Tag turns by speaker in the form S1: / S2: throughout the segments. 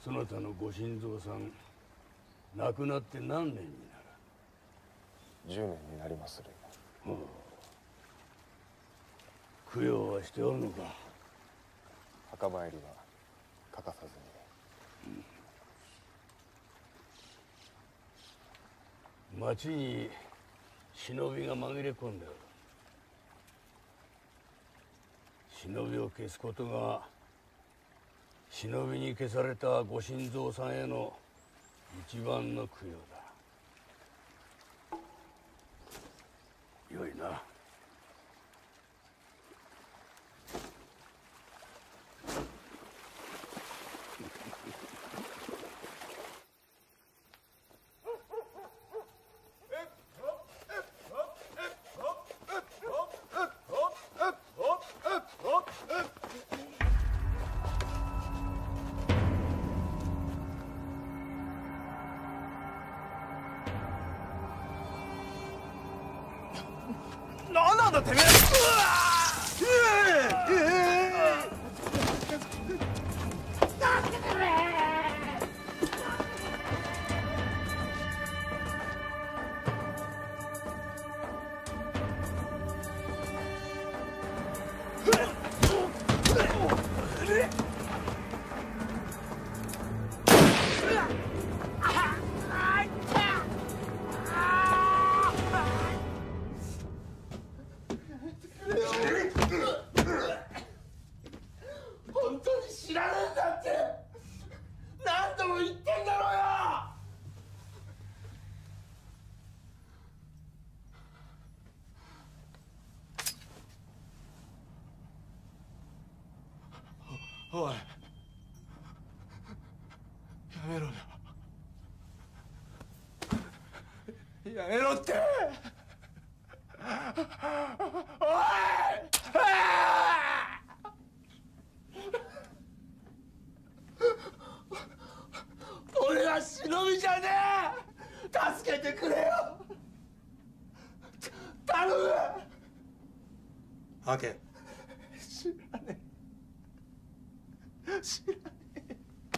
S1: そなたのご新造さん亡くなって何年になる
S2: ？10年になりまする。
S1: 供養はしておるのか？
S2: 墓参りは欠かさずに。
S1: 町に忍びが紛れ込んでおる。忍びを消すことが忍びに消されたご新造さんへの一番の供養だ。よいな。
S3: 何なんだてめえ！本当に知らねえんだって何度も言ってんだろうよ！おい、やめろよ。やめろって。おい！俺は忍びじゃねえ！助けてくれよ！頼む！
S4: 吐け。
S3: 知らねえ。知らねえ。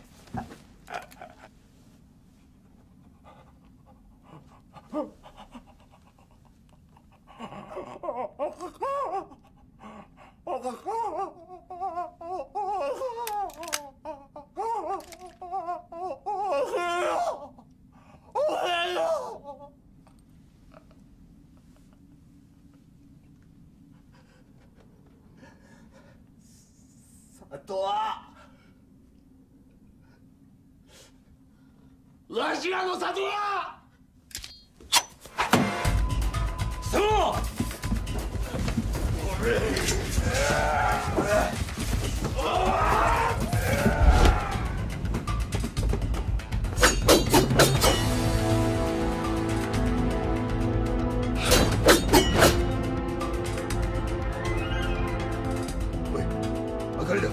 S3: 里はわしらの里はそう
S1: おい、明かりだ。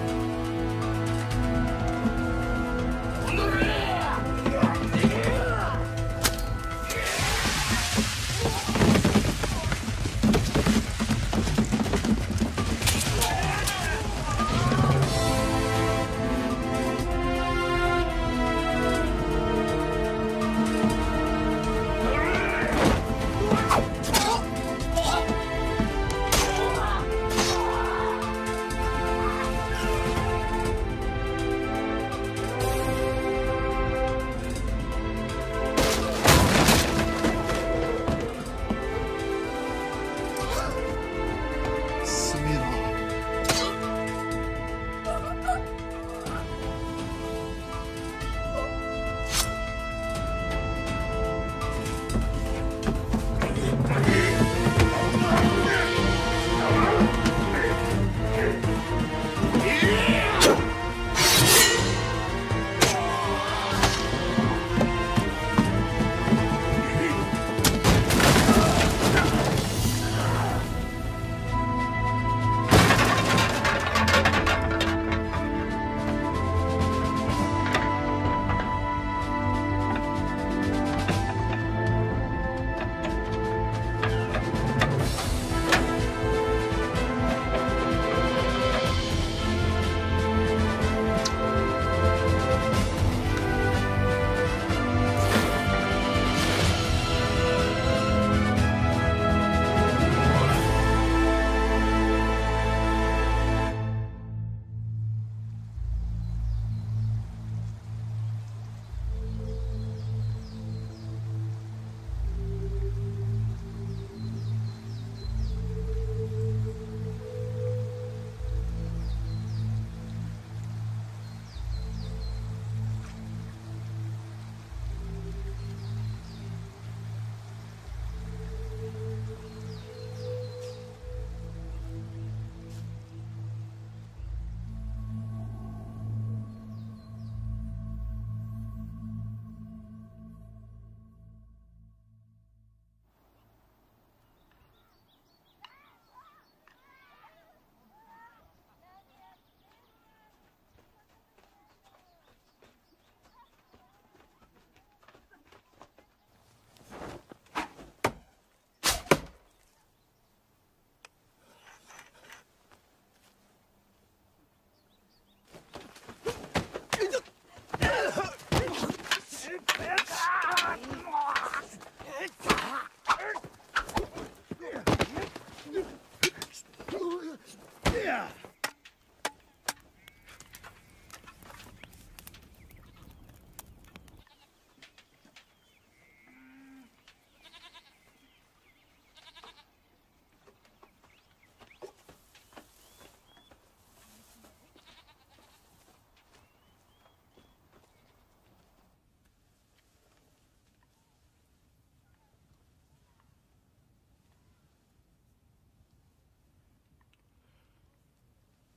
S1: おのれ！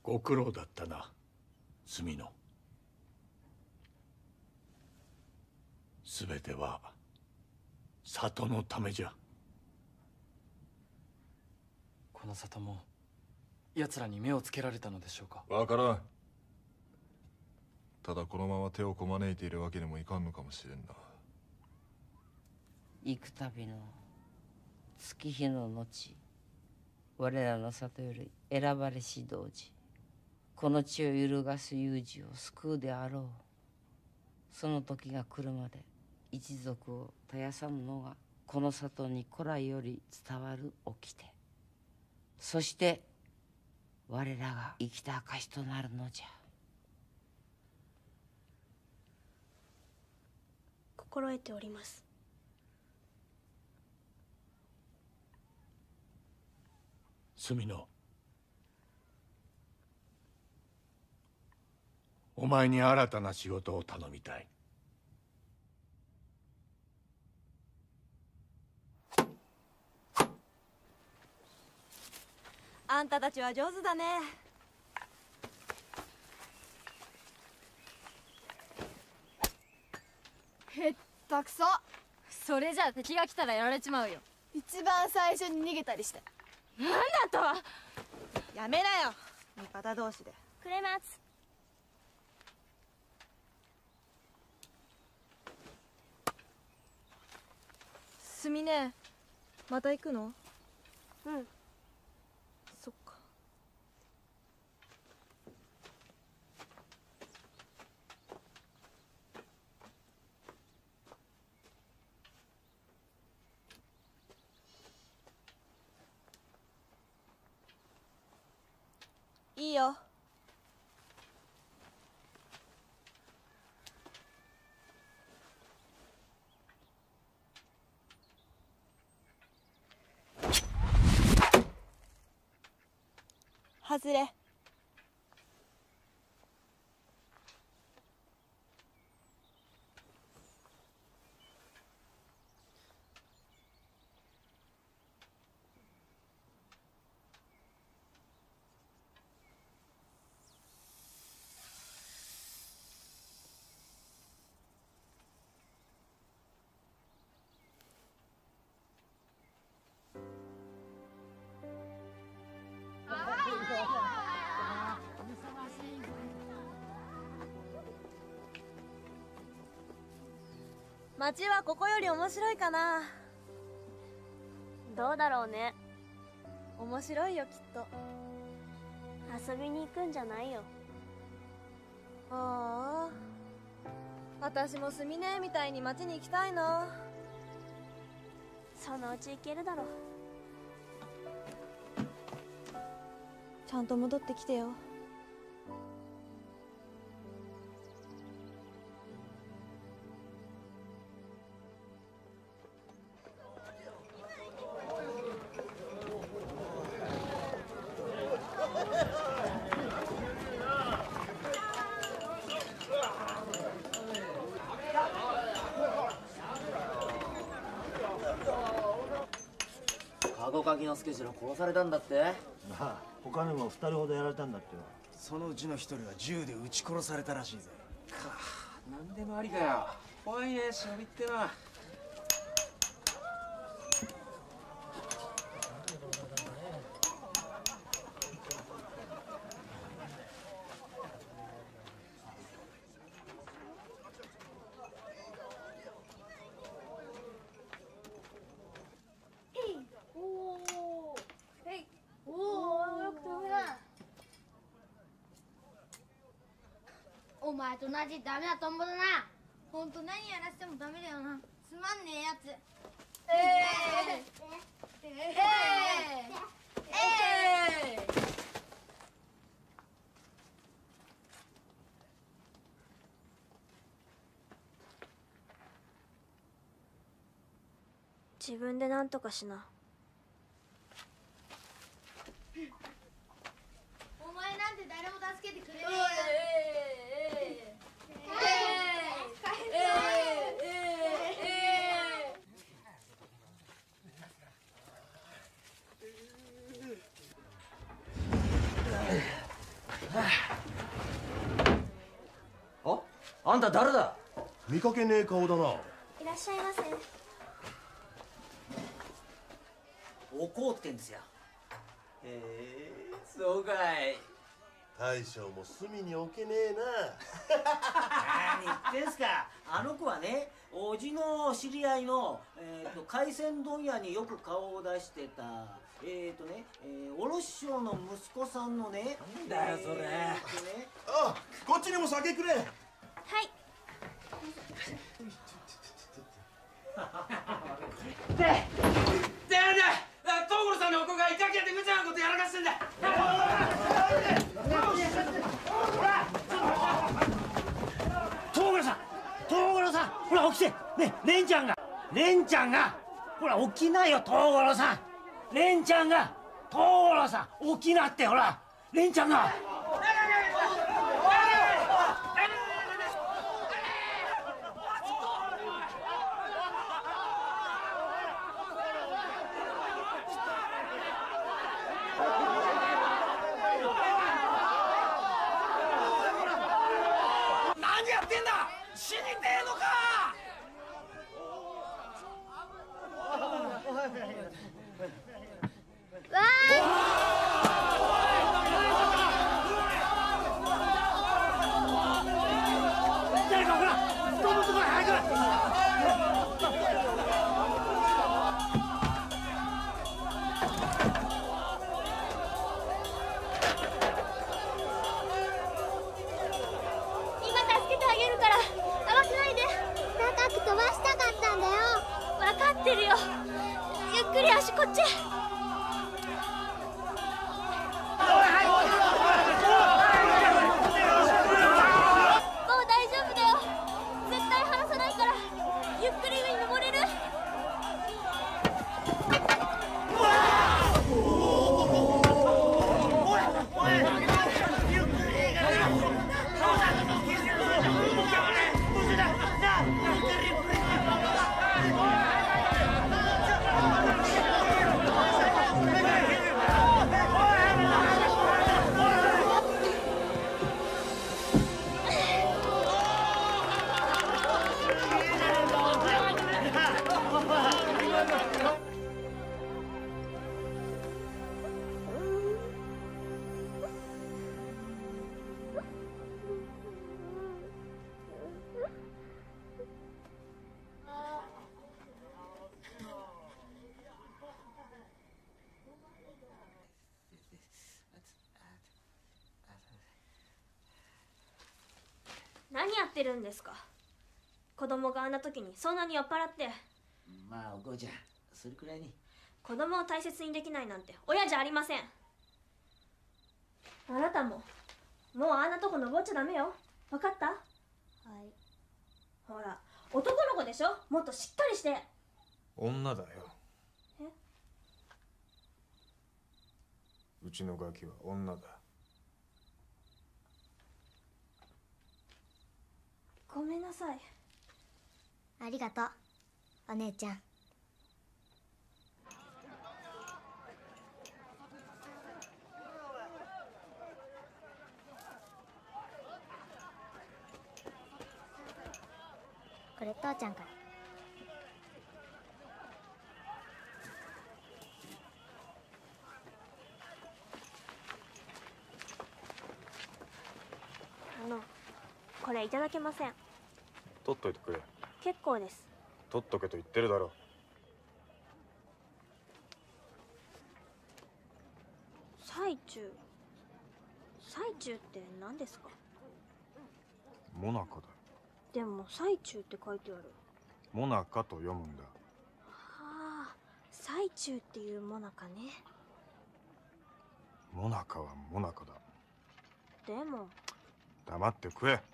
S3: ご苦労だったな、墨野。すべては里のためじゃ。
S5: この里も奴らに目をつけられたのでしょうか。
S6: わからん。ただこのまま手をこまねいているわけにもいかんのかもしれんな。
S7: 幾度の月日の後、我らの里より選ばれし童子、この地を揺るがす有事を救うであろう。その時が来るまで一族を絶やさぬのがこの里に古来より伝わる掟。そして我らが生きた証となるのじゃ。
S8: 心得ております。
S3: 墨野、お前に新たな仕事を頼みたい。
S9: あんたたちは上手だね。
S10: へったくそ。それじゃ敵が来たらやられちまうよ。
S9: 一番最初に逃げたりして。
S10: なんだとは。
S9: やめなよ、味方同士で。
S8: くれます。
S9: すみね、また行くの？
S8: うん。
S9: そっか。いいよ。外れ。街はここより面白いかな。
S8: どうだろうね。
S9: 面白いよ、きっと。
S8: 遊びに行くんじゃないよ。
S9: ああ、私もすみねみたいに街に行きたいな。
S8: そのうち行けるだろう。
S9: ちゃんと戻ってきてよ。
S11: カゴカギのスケジュール殺されたんだって。
S12: まあ他にも2人ほどやられたんだってよ。
S13: そのうちの1人は銃で撃ち殺されたらしいぜ。
S11: かなんでもありかよ。怖いね、忍びってのは。
S10: お前と同じダメなトンボだな。ほんと何やらせてもダメだよな。つまんねえやつ。
S8: 自分で何とかしな。
S10: お前なんて誰も助けてくれねえよ。
S12: あんた誰だ？
S3: 見かけねえ顔だな。
S8: いらっしゃいませ。
S12: おこうってんですよ。
S13: へえ、そうかい。
S3: 大将も隅に置けねえな。
S12: 何言ってんすか。あの子はね、おじの知り合いの、海鮮問屋によく顔を出してた卸商の息子さんのね。
S13: なんだよそれ。
S3: あ、こっちにも酒くれ。
S8: はい。
S11: なんだ東郷さんのお子がイカキャで無茶なことやらかしてんだ。
S12: 東五郎さん、ほら起きて。ね、レンちゃんがほら起きなよ。東五郎さん、レンちゃんが、東五郎さん起きなって。ほらレンちゃんが。
S11: 何やってんだ。死にてえのか。
S12: 誰かほら、布団のところへ早く。
S10: 今助けてあげるから慌てないで。高く飛ばしたかったんだよ。分かってるよ。ゆっくり足こっち。もう大丈夫だよ。絶対離さないから。ゆっくり上に登れる。何やってるんですか。子供があんな時にそんなに酔っ払って。
S12: まあおこうちゃん、それくらいに。
S8: 子供を大切にできないなんて親じゃありません。あなたももうあんなとこ登っちゃダメよ。分かった？はい。ほら男の子でしょ。もっとしっかりして。
S6: 女だよ。
S8: え？
S6: うちのガキは女だ。
S8: ごめんなさい。
S10: ありがとうお姉ちゃん。これ父ちゃんから。
S8: これいただけません。
S6: 取っといてくれ。
S8: 結構です。
S6: 取っとけと言ってるだろ。
S8: 最中って何ですか？
S6: モナカだ。
S8: でも最中って書いてある。
S6: モナカと読むんだ。
S8: はあ、最中っていうモナカね。
S6: モナカはモナカだ。
S8: でも
S6: 黙って食え。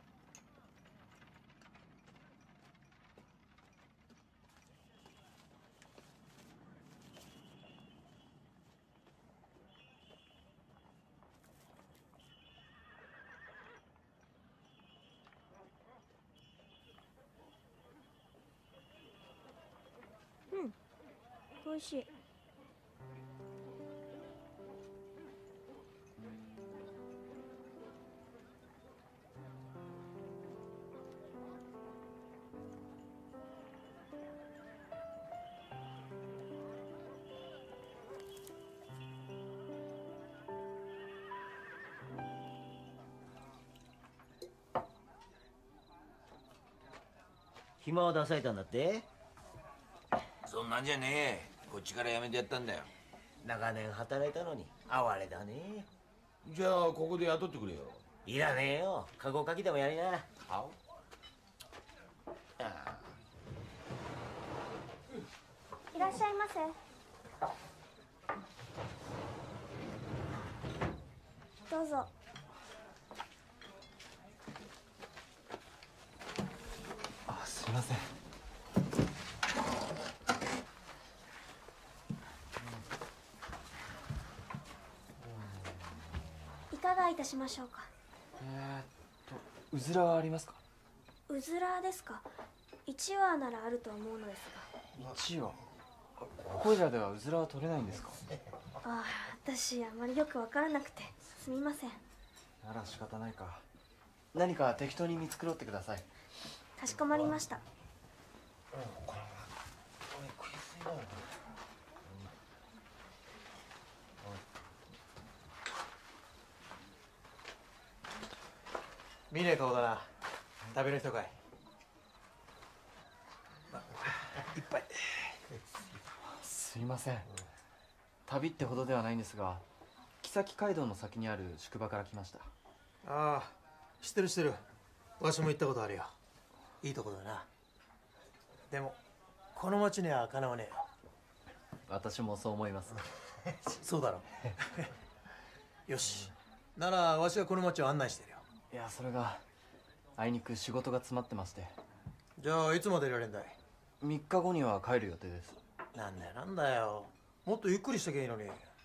S8: 美味しい。
S12: 暇を出されたんだって？
S14: そんなんじゃねえ。こっちからやめてやったんだよ。
S12: 長年働いたのに哀れだね。
S14: じゃあここで雇ってくれよ。
S12: いらねえよ。カゴかきでもやりな。
S8: いらっしゃいませ。どうぞ。
S5: すいません。
S8: いかがいたしましょうか。
S5: うずらはありますか？
S8: うずらですか。1羽ならあるとは思うのですが。
S5: 1羽。ここいらではうずらは取れないんですか？
S8: ああ、私あまりよくわからなくてすみません。
S5: なら仕方ないか。何か適当に見繕ってください。
S8: かしこまりました。
S4: 見ねえ顔だな。食べる人かい。いっぱい。
S5: すいません。旅ってほどではないんですが、木崎街道の先にある宿場から来ました。
S4: ああ、知ってる知ってる。わしも行ったことあるよ。いいとこだな。でもこの町にはかなわねえよ。
S5: 私もそう思います。
S4: そうだろう。よし、ならわしがこの町を案内してるよ。
S5: いや、それがあいにく仕事が詰まってまして。
S4: じゃあいつまでいられんだい
S5: ？3日後には帰る予定です。
S4: なんだよなんだよ。もっとゆっくりしときゃいいのに。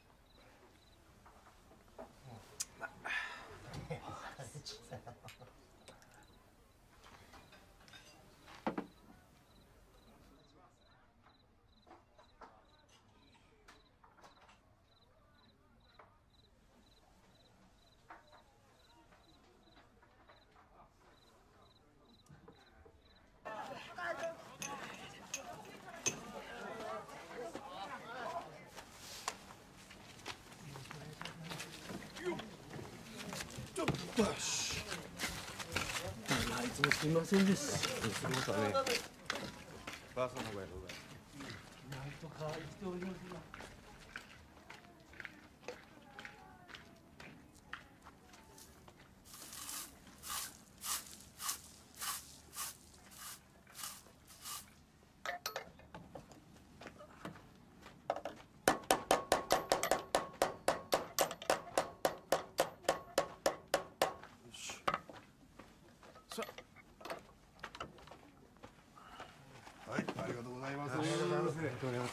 S3: あいつもすみませんです。すみませんね。
S2: ばあさんの声どうだい？
S3: なんとか生きておりますが。
S6: はい、ありがとうございます。
S3: ありがとうございます。
S6: ありがとうございます。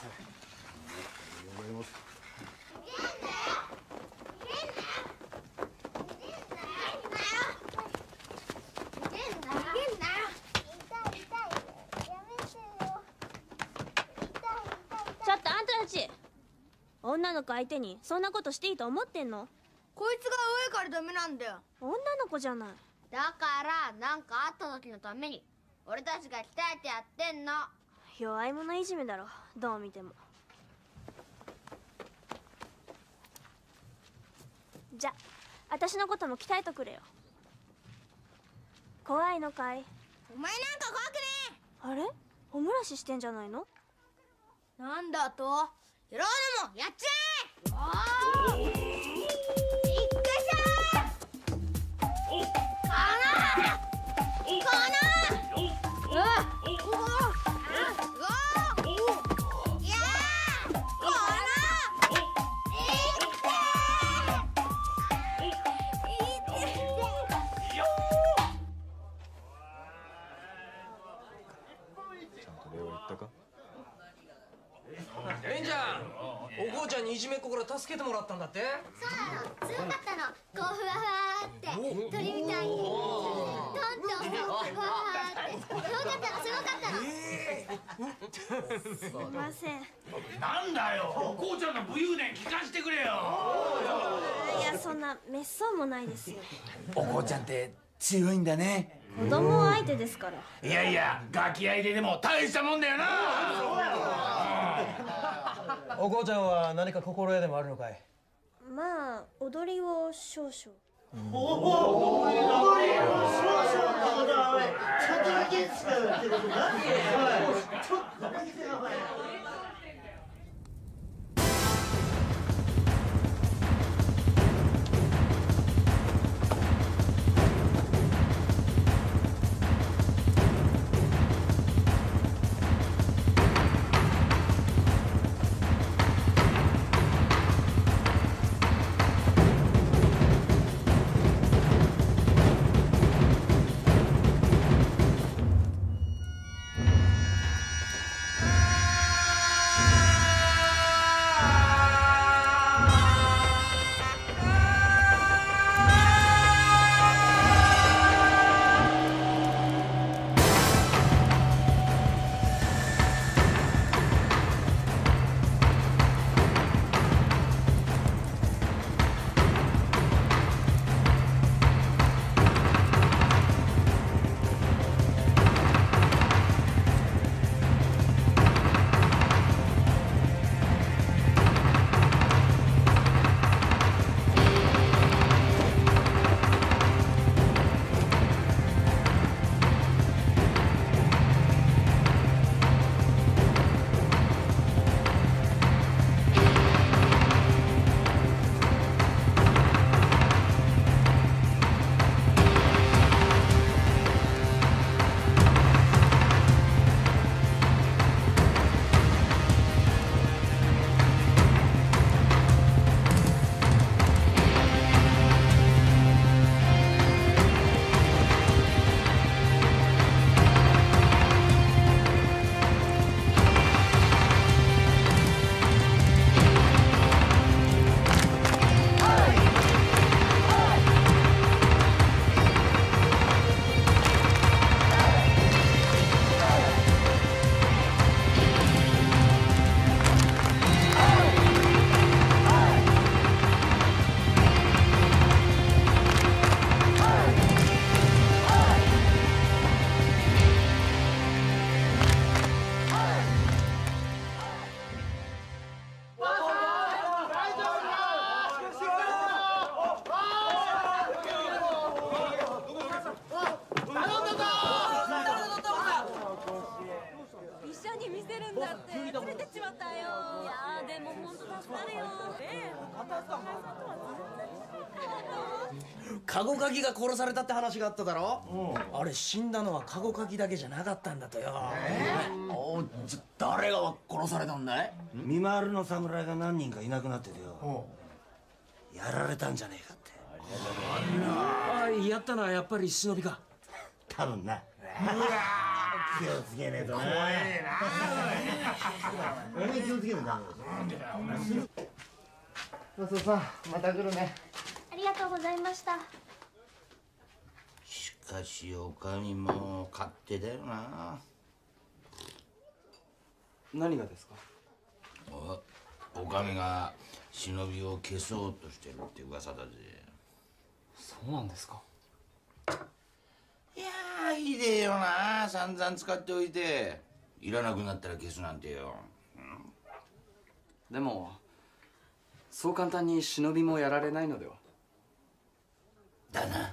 S8: ちょっとあんたたち、女の子相手にそんなことしていいと思ってんの？
S10: こいつが上からダメなんだよ。
S8: 女の子じゃない。
S10: だからなんかあった時のために俺たちが鍛えてやってんの。
S8: 弱い者いじめだろ、どう見ても。じゃ、私のことも鍛えとくれよ。怖いのかい？
S10: お前なんか怖くね
S8: あれ？おむらししてんじゃないの？
S10: なんだと？やろうでもやっちゃえ！おー！びっくりしたー！
S11: レンちゃん、お父ちゃんにいじめっ子から助けてもらったんだって？
S10: そうなの。強かったの。こうふわふわって鳥みたいにトントンふわふわってすごかったの。
S8: すいません。
S3: なんだよ、お父ちゃんの武勇伝聞かせてくれよ。
S8: いや、そんな滅相もないですよ。
S3: お父ちゃんって強いんだね。
S8: 子供相手ですから。
S3: いやいや、ガキ相手でも大したもんだよな。
S4: お父ちゃんは何か心得でもあるのかい？
S8: まあ、踊りを少々。
S12: おお、ちょっとだけしかやってることない。ちょっとだけやばい。
S15: カゴカギが殺されたって話があっただろ。あれ死んだのはカゴカギだけじゃなかったんだとよ。誰が殺されたんだい？
S12: 見回りの侍が何人かいなくなっててよ、やられたんじゃねえかって。
S15: やったのはやっぱり忍びか。
S12: 多分な。気をつけねえとな。怖えな。気をつけねえとダメだ。
S5: そうさん、また来るね。
S8: ありがとうございました。
S14: しかしお上も勝手だよな。
S5: 何がですか？
S14: お上が忍びを消そうとしてるって噂だぜ。
S5: そうなんですか？
S14: いやー、ひでえよな。散々使っておいていらなくなったら消すなんてよ。
S5: でもそう簡単に忍びもやられないのでは。
S14: だな。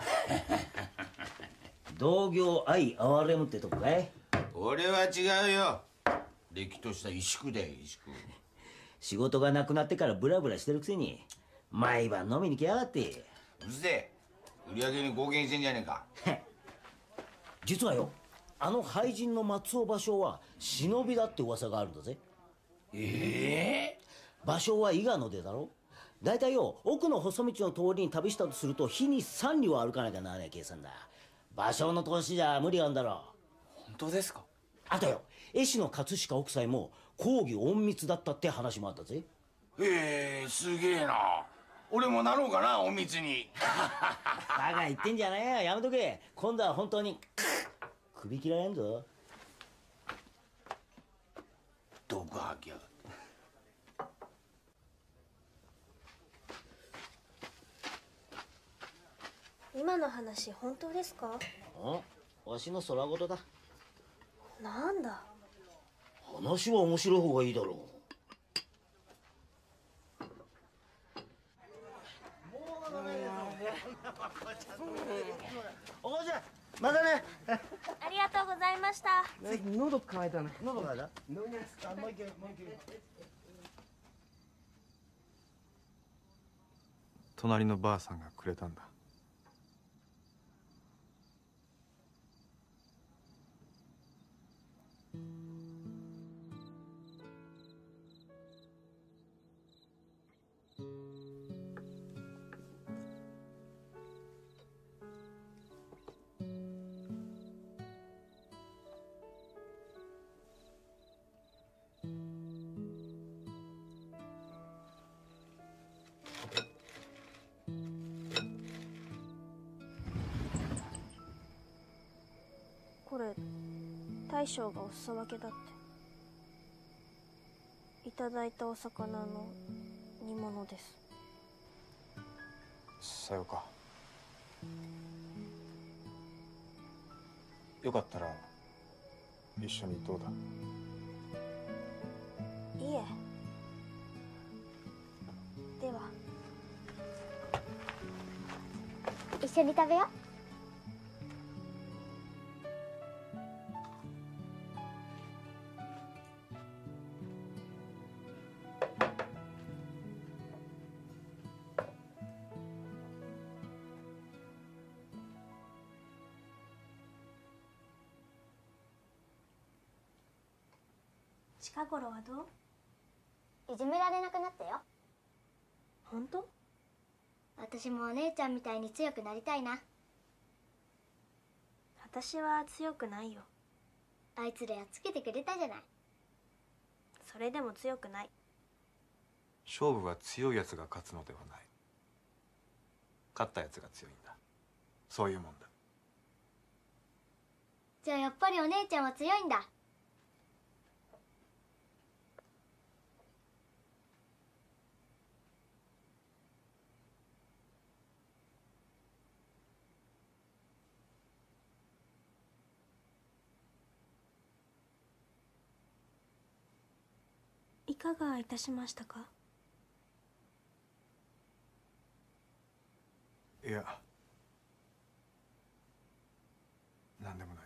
S12: 同業相憐れむってとこかい？
S14: 俺は違うよ。れっきとした萎縮だよ、萎縮。
S12: 仕事がなくなってからブラブラしてるくせに毎晩飲みに来やがって。
S14: うるせえ。売り上げに貢献してんじゃねえか。
S12: 実はよ、あの俳人の松尾芭蕉は忍びだって噂があるんだぜ。芭蕉は伊賀の出だろ。だいたいよ、奥の細道の通りに旅したとすると日に3里は歩かなきゃならない計算だ。芭蕉の年じゃ無理があるんだろ。
S5: 本当ですか？
S12: あとよ、絵師の葛飾北斎も講義隠密だったって話もあったぜ。
S14: すげえな。俺もなろうかな、隠密に。
S12: バカ言ってんじゃねえよ、やめとけ。今度は本当に首切られんぞ。
S14: 毒吐きやがって。
S8: 今の話本当ですか？
S12: わしの空言だ。
S8: なんだ。
S12: 話は面白い方がいいだろう。 またね。
S8: ありがとうございました。
S15: 喉乾いたね。
S12: 喉がだ。
S14: もう一回。
S2: 隣のばあさんがくれたんだ。
S8: これ大将がお裾分けだって。いただいたお魚の煮物です。
S2: さようか。よかったら一緒にどうだ。
S8: いえ。では
S10: 一緒に食べよう。
S8: 近頃はどう？
S10: いじめられなくなったよ。
S8: 本当？
S10: 私もお姉ちゃんみたいに強くなりたいな。
S8: 私は強くないよ。
S10: あいつらやっつけてくれたじゃない。
S8: それでも強くない。
S2: 勝負は強いやつが勝つのではない。勝ったやつが強いんだ。そういうもんだ。
S10: じゃあやっぱりお姉ちゃんは強いんだ。
S8: いかがいたしましたか？
S2: いや、なんでもない。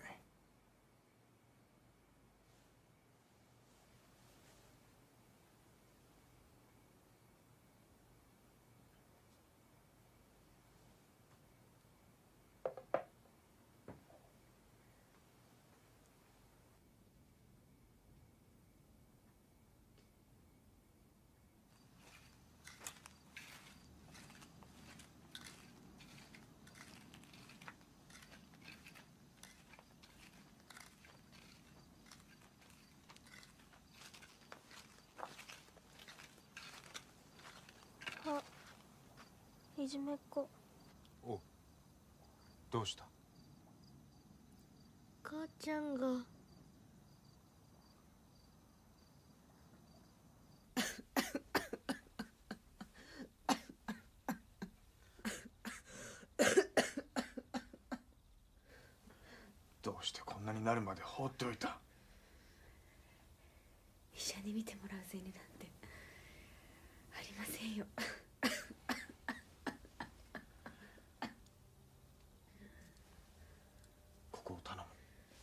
S8: あ、いじめっ子。
S2: お、どうした？
S8: 母ちゃんが。
S2: どうしてこんなになるまで放っておいた？
S16: 医者に診てもらう銭なんてありませんよ。
S2: ここを頼む。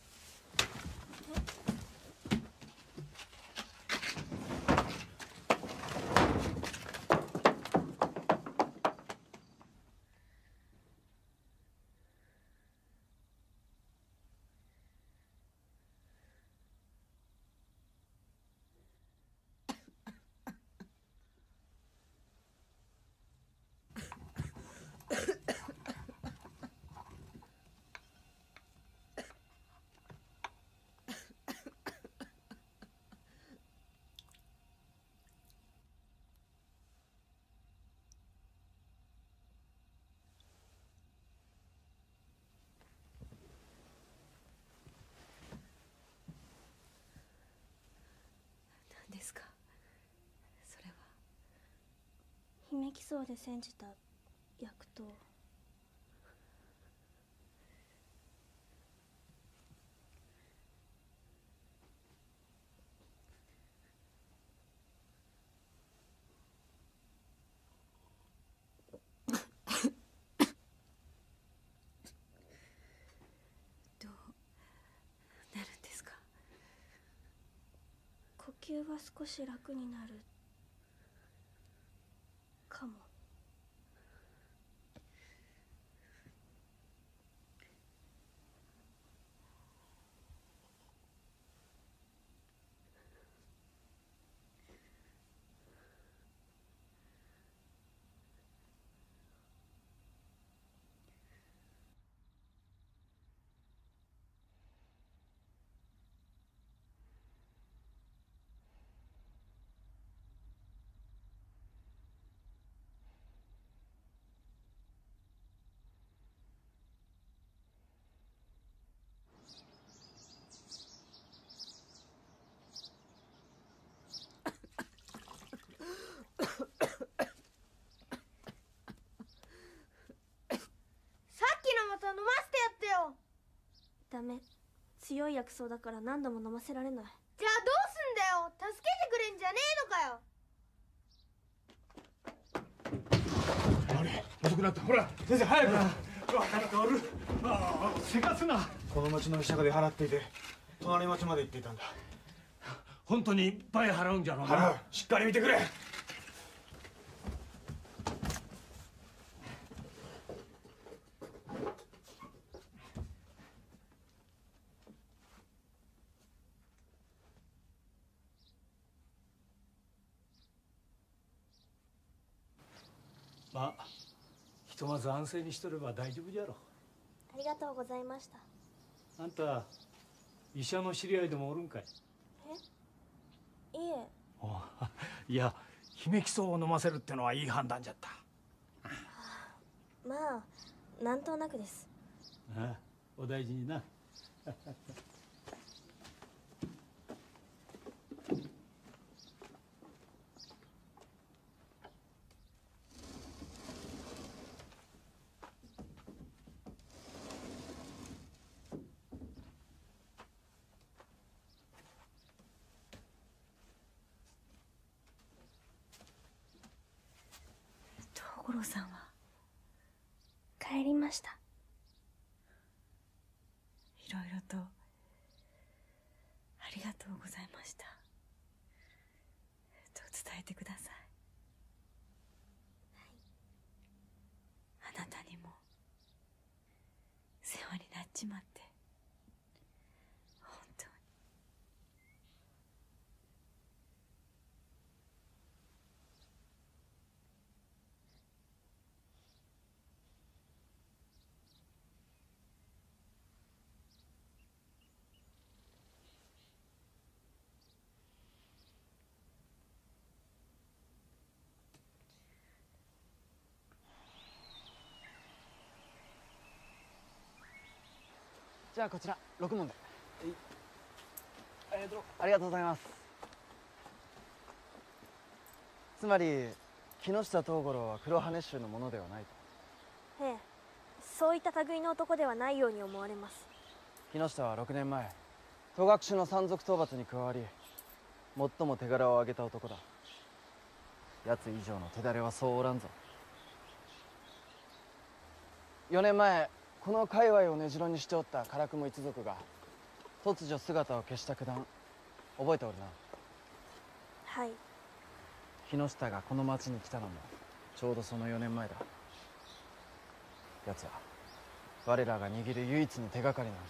S16: 何ですかそれは？
S8: 姫木荘で煎じた薬湯。 呼吸が少し楽になるかも。
S10: 飲ませてやってよ。
S8: ダメ、強い薬草だから何度も飲ませられない。
S10: じゃあどうすんだよ。助けてくれんじゃねえのかよ。
S3: あれ遅くなった。ほら先生早く。分かっておる。せかすな。この町の医者が出払っていて隣町まで行っていたんだ。本当にいっぱい払うんじゃろうな。払う。しっかり見てくれ。まあひとまず安静にしとれば大丈夫じゃろ。
S8: ありがとうございました。
S3: あんた医者の知り合いでもおるんかい。
S8: いえ。
S3: いや姫木草を飲ませるってのはいい判断じゃった。
S8: まあなんとなくです。
S3: ああ、お大事にな。
S16: 五郎さんは
S8: 帰りました。
S16: いろいろとありがとうございましたと伝えてください。あなたにも世話になっちまって本当に。
S5: じゃあこちら6問で。ありがとうございます。つまり木下藤五郎は黒羽衆のものではないと。
S8: ええ、そういった類の男ではないように思われます。
S5: 木下は6年前戸隠の山賊討伐に加わり最も手柄を上げた男だ。奴以上の手だれはそうおらんぞ。4年前この界隈を根城にしておった唐雲一族が突如姿を消した九段覚えておるな。
S8: はい。
S5: 木下がこの町に来たのもちょうどその4年前だ。奴は我らが握る唯一の手がかりなの。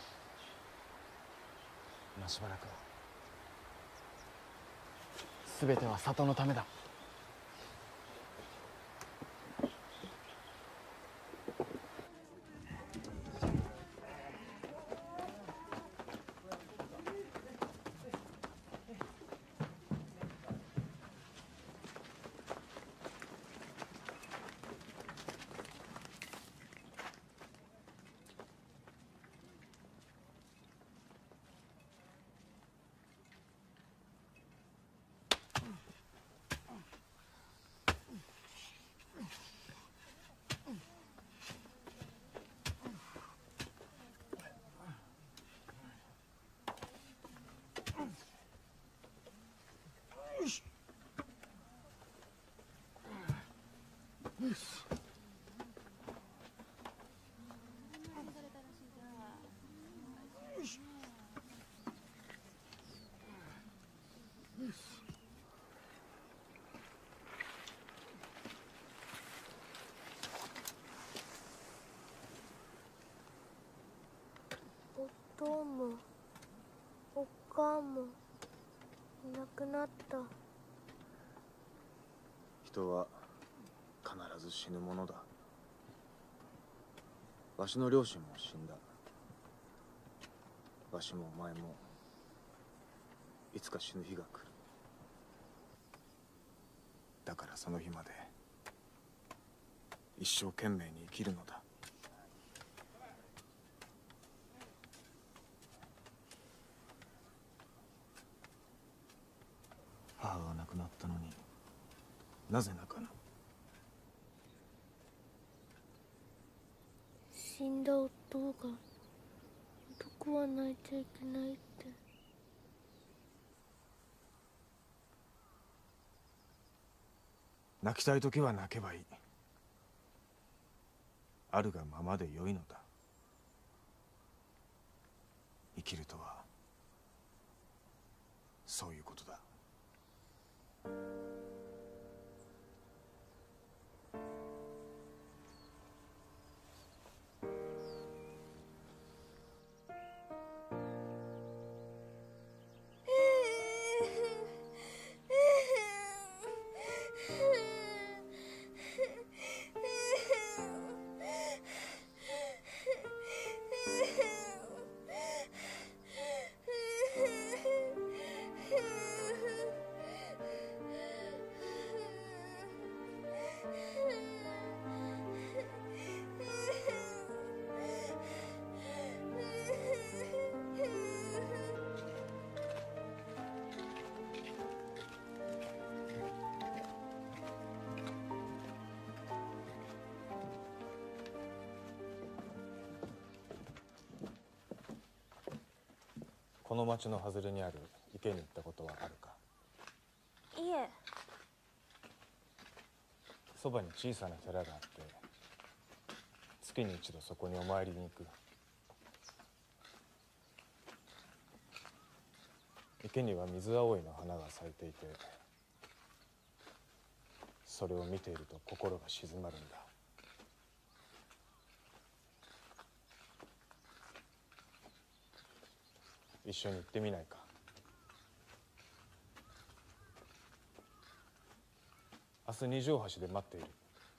S5: 今しばらくは全ては里のためだ。
S17: 父もおっ母もいなくなった。
S18: 人は必ず死ぬものだ。わしの両親も死んだ。わしもお前もいつか死ぬ日が来る。だからその日まで一生懸命に生きるのだ。母が亡くなったのになぜ泣かぬ？
S17: 死んだ夫が男は泣いちゃいけないって。
S18: 泣きたい時は泣けばいい。あるがままでよいのだ。生きるとはそういうことだ。この町の外れにある池に行ったことはあるか？
S17: いえ。
S18: そばに小さな寺があって、月に一度そこにお参りに行く。池には水葵の花が咲いていて、それを見ていると心が静まるんだ。一緒に行ってみないか？明日二条橋で待っている。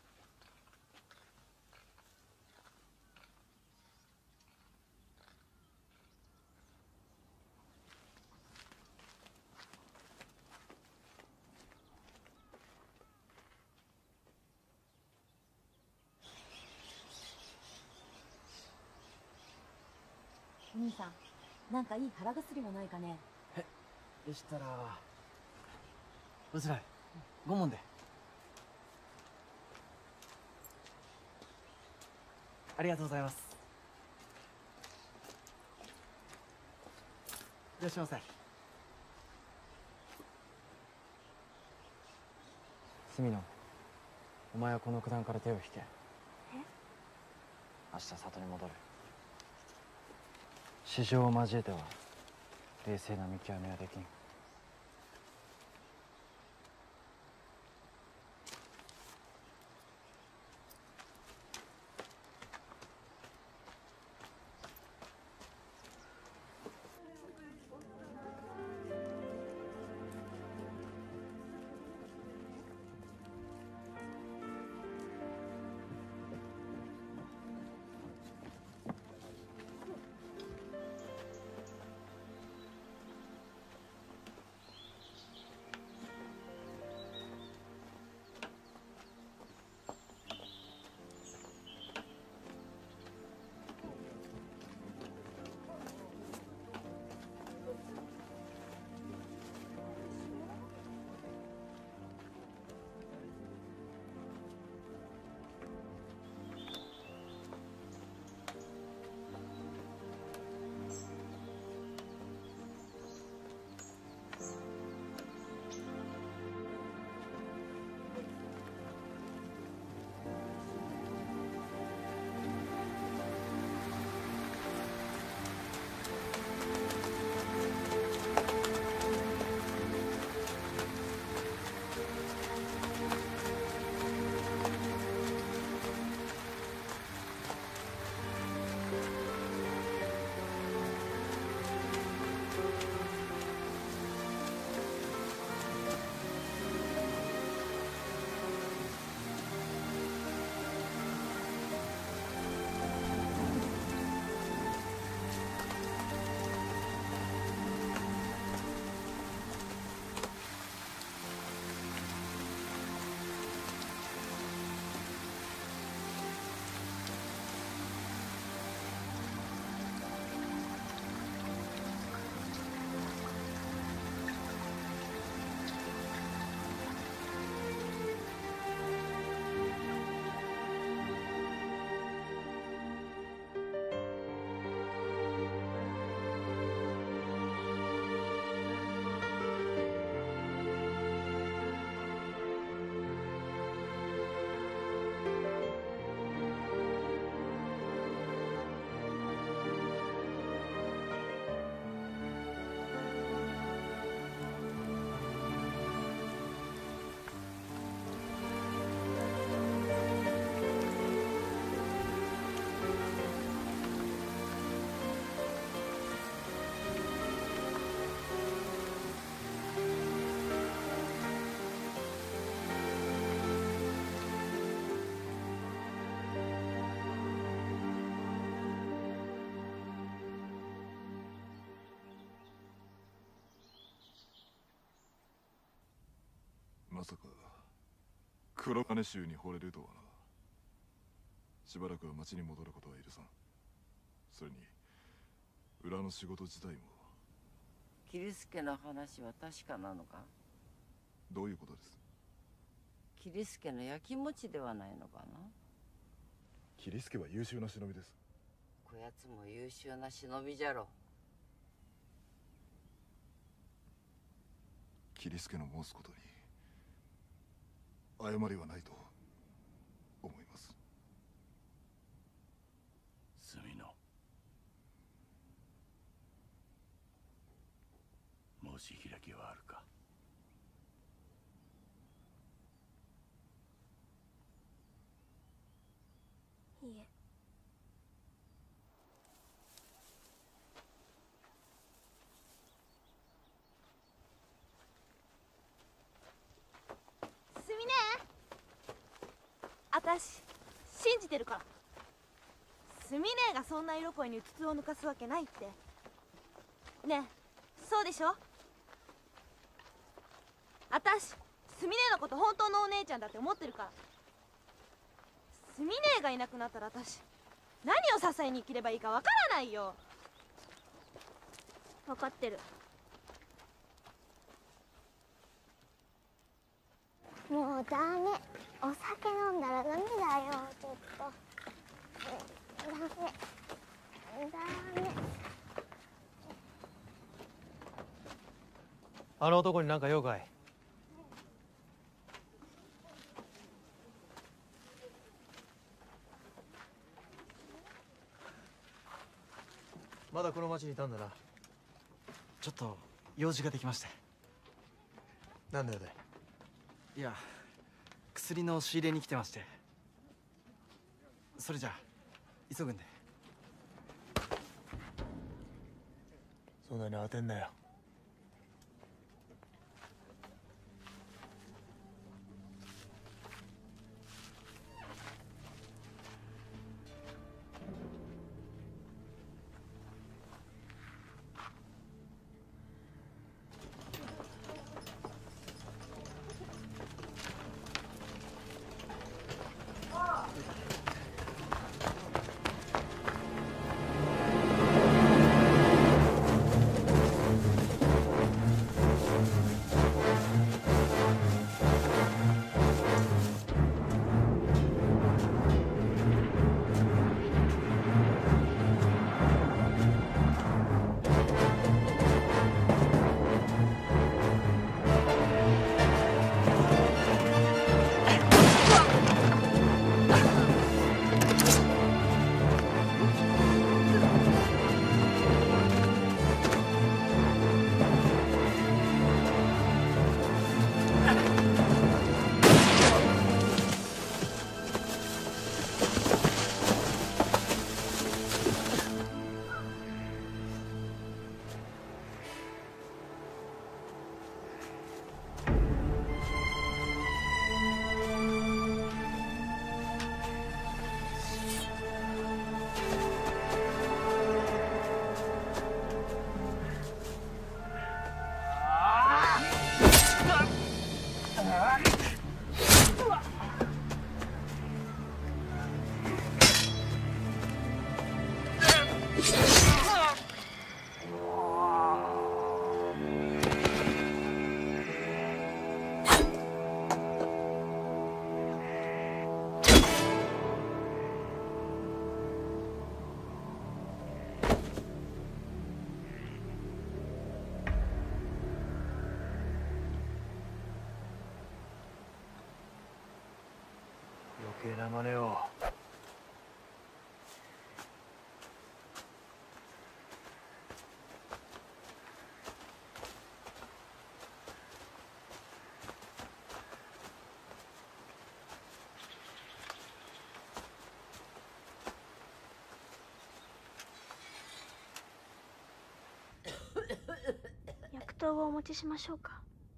S16: お兄さん、なんかいい腹薬はないかね？
S5: でしたらうずらい5問で。ありがとうございます。いらっしゃいませ。隅野、お前はこの九段から手を引け。明日里に戻る。市場を交えては冷静な見極めはできん。
S6: まさか黒金衆に惚れるとはな。しばらくは町に戻ることは許さん。それに裏の仕事自体も。
S7: 桐助の話は確かなのか？
S6: どういうことです？
S7: 桐助のやきもちではないのかな。
S6: 桐助は優秀な忍びです。
S7: こやつも優秀な忍びじゃろ。
S6: 桐助の申すことに誤りはないと思います。
S1: 墨野、申し開きはあるか？
S8: いいえ。すみねあたし信じてるから。すみねえがそんな色恋にうつつを抜かすわけないってねえ、そうでしょ。あたしすみねえのこと本当のお姉ちゃんだって思ってるから。すみねえがいなくなったらあたし何を支えに生きればいいかわからないよ。分かってる。
S17: もうダメ。お酒飲んだらダメだよ。ちょっとダメダメ。
S4: あの男に何か用かい？まだこの町にいたんだな。
S5: ちょっと用事ができまして。
S4: なんだよだい？
S5: いや、薬の仕入れに来てまして。それじゃあ急ぐんで。
S4: そんなに当てんなよ。余計な真似を。
S8: 薬湯をお持ちしましょうか。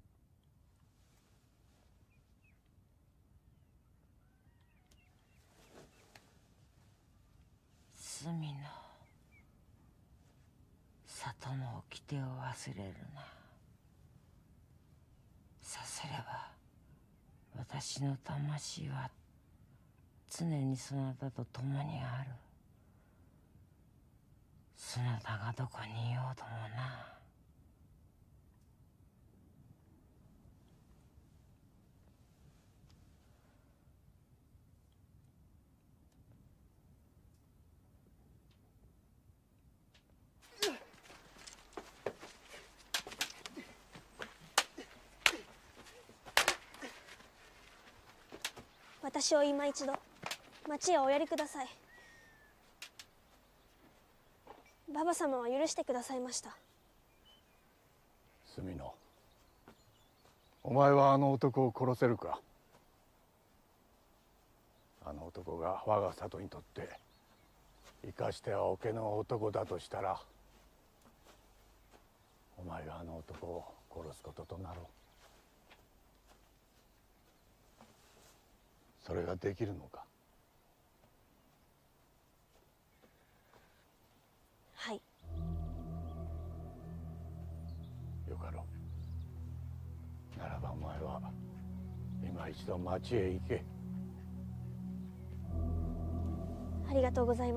S7: 隅の里の掟を忘れるな。さすれば私の魂は常にそなたと共にある。そなたがどこにいようともな。
S8: 私を今一度町へおやりください。馬場様は許してくださいました。
S1: 住野、お前はあの男を殺せるか？あの男が我が里にとって生かしてはおけの男だとしたら、お前があの男を殺すこととなろう。それができるのか？
S8: はい。
S1: よかろう。ならばお前は今一度町へ行け。
S8: ありがとうございます。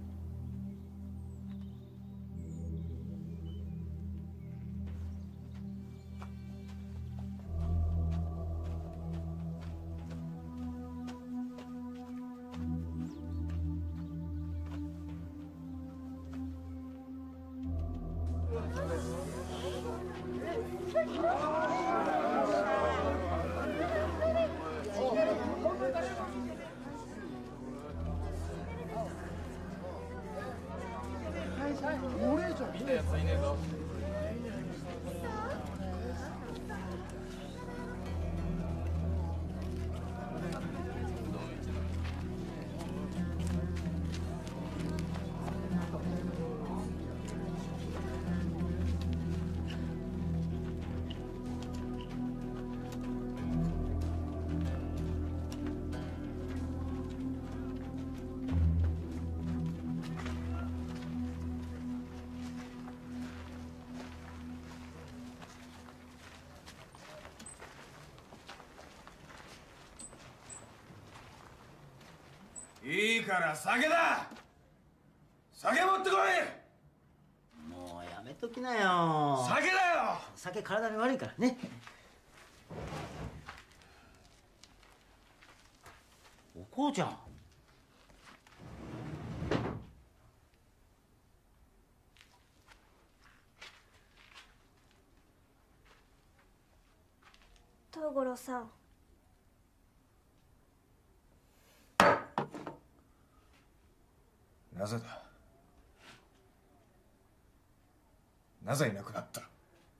S3: いいから酒だ。酒持ってこい。
S12: もうやめときなよ。
S3: 酒だよ。
S12: 酒体に悪いからね。お母ちゃん。
S8: 東五郎さん。
S3: なぜだ。なぜいなくなった。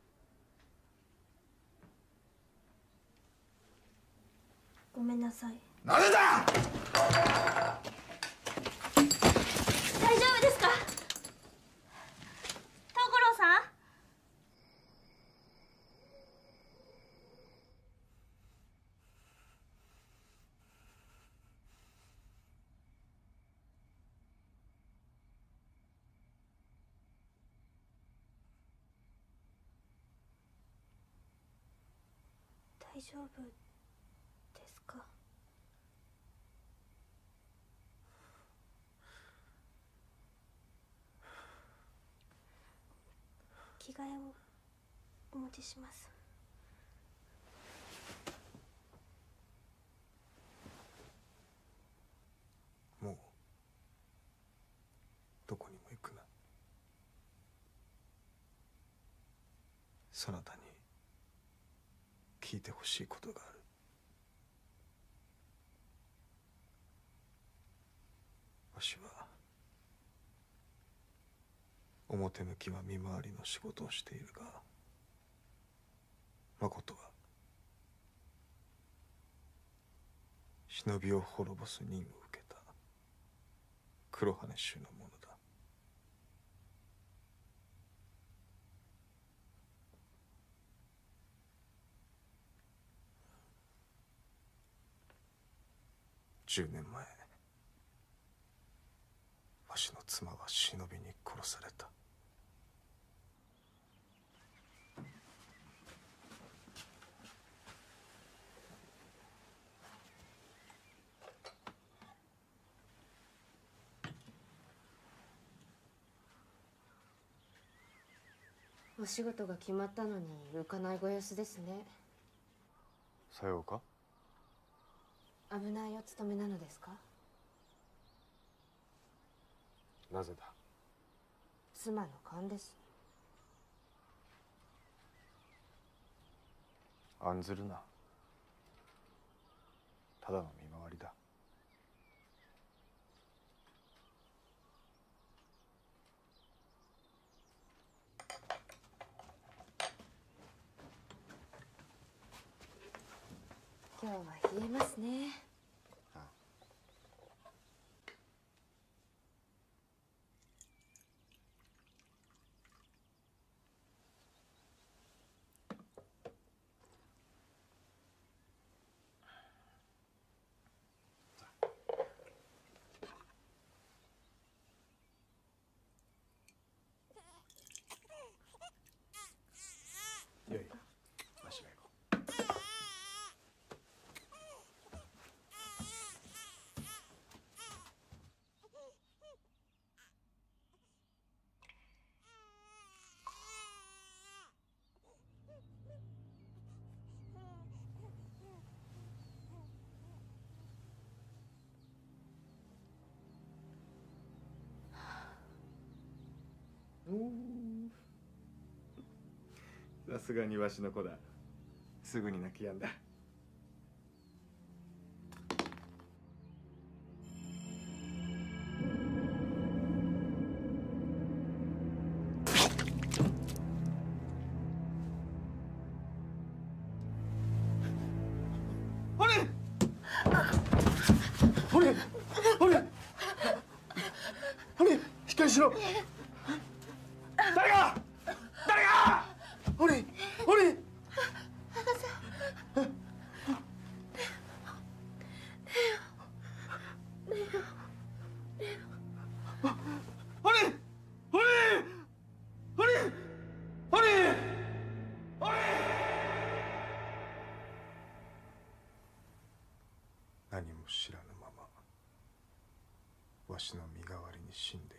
S8: ごめんなさい。
S3: なぜだ。
S8: 大丈夫ですか、東五郎さん。大丈夫ですか？着替えをお持ちします。
S3: もうどこにも行くな。そなたに聞いてほしいことがある。わしは表向きは見回りの仕事をしているが、まことは忍びを滅ぼす任を受けた黒羽衆のものだ。10年前、わしの妻は忍びに殺された。
S9: お仕事が決まったのに浮かないご様子ですね。
S18: さようか。
S9: 危ないお勤めなのですか？
S18: なぜだ。
S9: 妻の勘です。
S18: 案ずるな。ただの見回りだ。
S9: 今日は冷えますね。
S4: よい、わしが行こ
S2: さすがにわしの子だ。すぐに泣き止んだ。
S3: しっかりしろ。誰が俺
S4: 何も知らぬままわしの身代わりに死んでいった。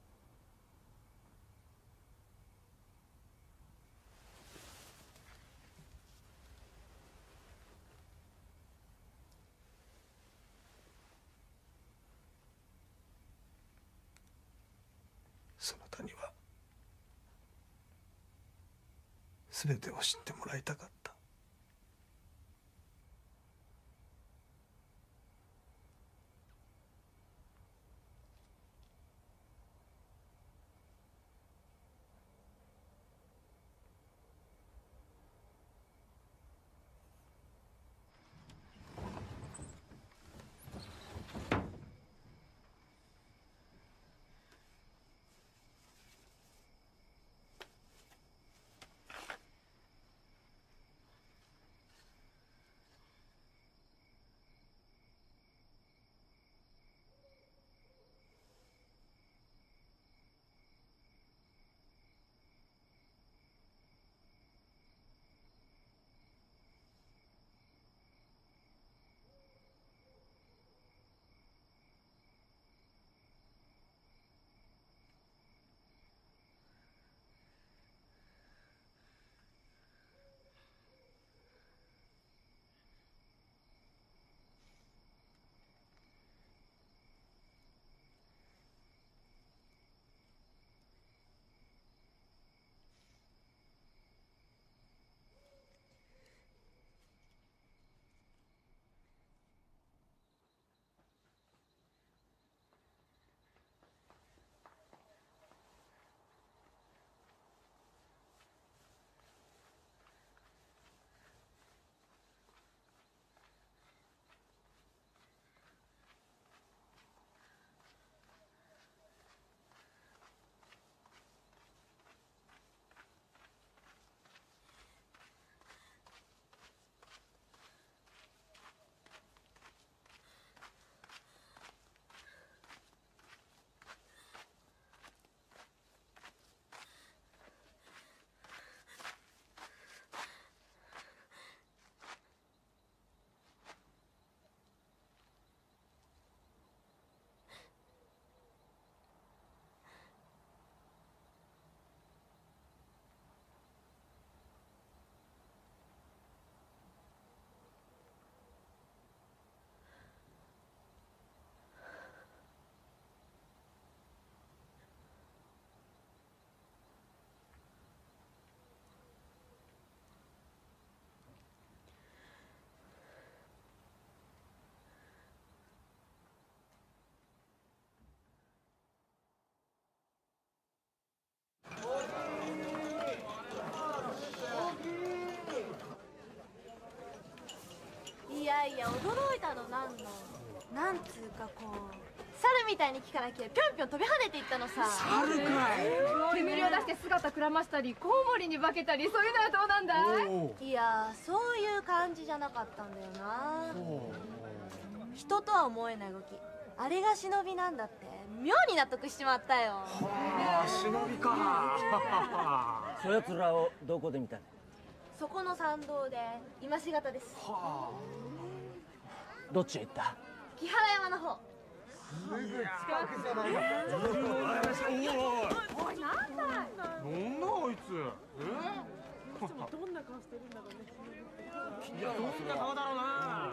S4: そなたには全てを知ってもらいたかった。
S8: 驚いたのなんつうかこう猿みたいに木から木へぴょんぴょん飛び跳ねていったのさ。
S19: 猿かい。煙を出して姿くらましたりコウモリに化けたり、そういうのはどうなんだい？
S8: いやそういう感じじゃなかったんだよな。人とは思えない動き、あれが忍びなんだって妙に納得しちまったよ。
S3: はあ、忍びか。
S12: そやつらをどこで見たの？
S8: そこの参道で今しがたです。
S12: はあ。どっちへ行った？
S8: 木原山の方。
S3: すぐ近くじゃないか。
S19: おい、なんだい。
S3: なんだあいつ。
S19: どんな顔してるんだろうね。
S3: いや、どんな顔だろうな。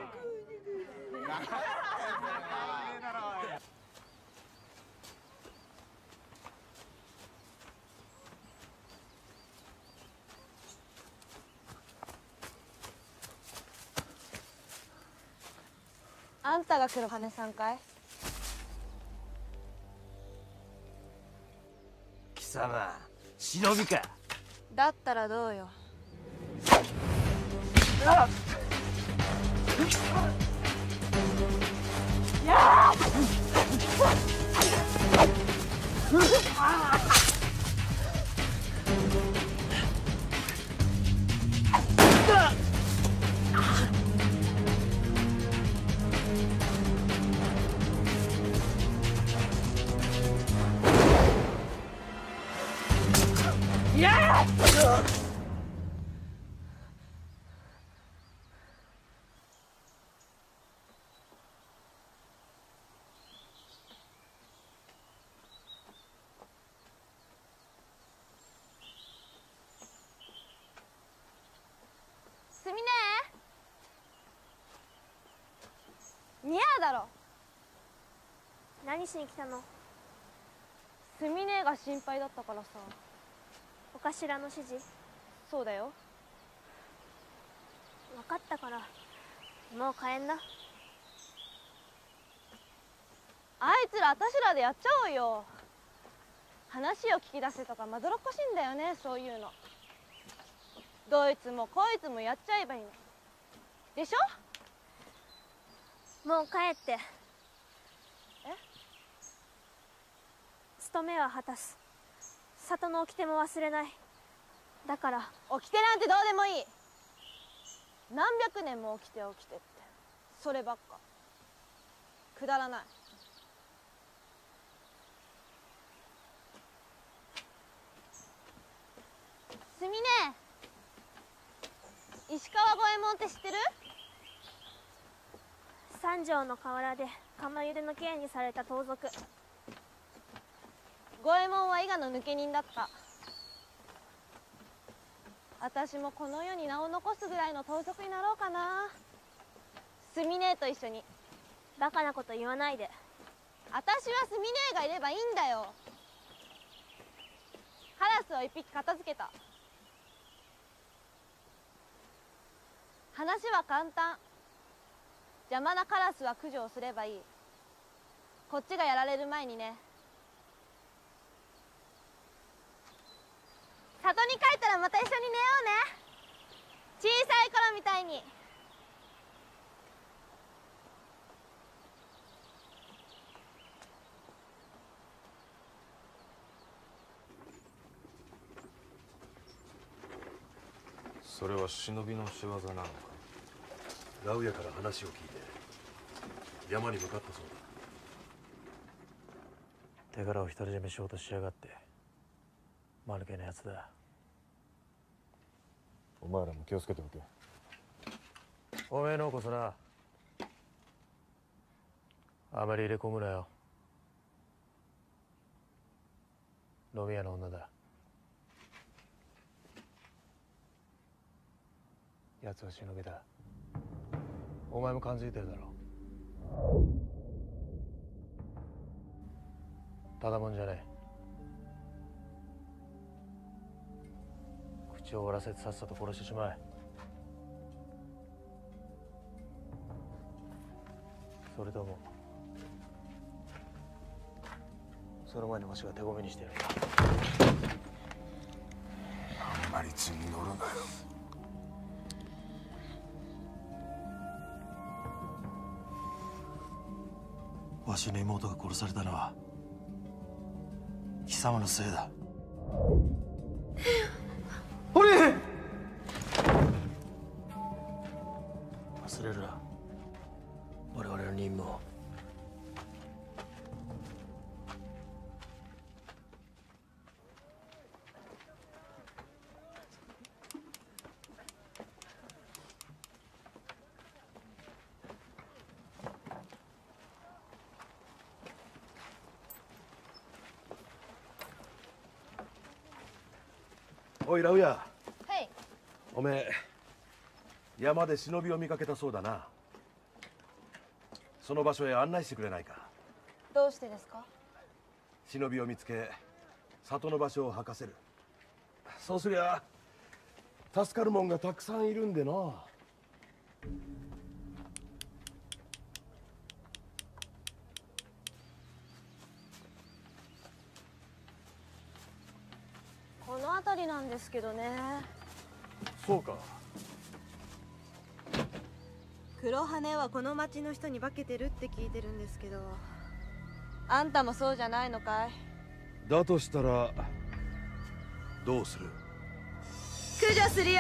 S8: あんたが黒羽さんかい？
S12: 貴様、忍びか？
S8: だったらどうよ。すみねえ。似合うだろ。
S17: 何しに来たの？
S8: すみねえが心配だったからさ。
S17: お頭の指示？
S8: そうだよ。
S17: 分かったから、もう帰んな。
S8: あいつらあたしらでやっちゃおうよ。話を聞き出せとかまどろっこしいんだよね、そういうの。どいつもこいつもやっちゃえばいいのでし
S17: ょ。もう帰って。務めは果たす。里の掟も忘れない。だから
S8: 掟なんてどうでもいい。何百年も掟ってそればっかくだらない。すみねえ、石川五右衛門って知ってる？
S17: 三条の河原で釜茹での刑にされた盗賊。
S8: 五右衛門は伊賀の抜け人だった。私もこの世に名を残すぐらいの盗賊になろうかな。すみねえと一緒に。
S17: バカなこと言わないで。
S8: 私はすみねえがいればいいんだよ。カラスを一匹片付けた。話は簡単。邪魔なカラスは駆除をすればいい。こっちがやられる前にね。里に帰ったらまた一緒に寝ようね。小さい頃みたいに。
S18: それは忍びの仕業なのか？
S20: ラウヤから話を聞いて山に向かったそうだ。
S12: 手柄を独り占めしようとしやがって。間抜けなやつだ。
S18: お前らも気をつけておけ。
S12: おめえのこそな、あまり入れ込むなよ。飲み屋の女だ。奴は忍びだ。お前も感づいてるだろ。ただもんじゃねえ。口を割らせてさっさと殺してしまえ。それともその前にわしが手ごめにしてやるか。
S6: あんまり図に乗るなよ。
S4: わしの妹が殺されたのは貴様のせいだ。
S3: 俺
S4: 忘れるな、我々の任務を。
S20: おいラウヤ、
S9: はい。
S20: おめえ山で忍びを見かけたそうだな。その場所へ案内してくれないか。
S9: どうしてですか？
S20: 忍びを見つけ里の場所を吐かせる。そうすりゃ助かるもんがたくさんいるんでな。
S9: この辺りなんですけどね。
S20: そうか。
S8: 黒羽はこの町の人に化けてるって聞いてるんですけど、
S9: あんたもそうじゃないのかい？
S20: だとしたらどうする？
S8: 駆除するよ。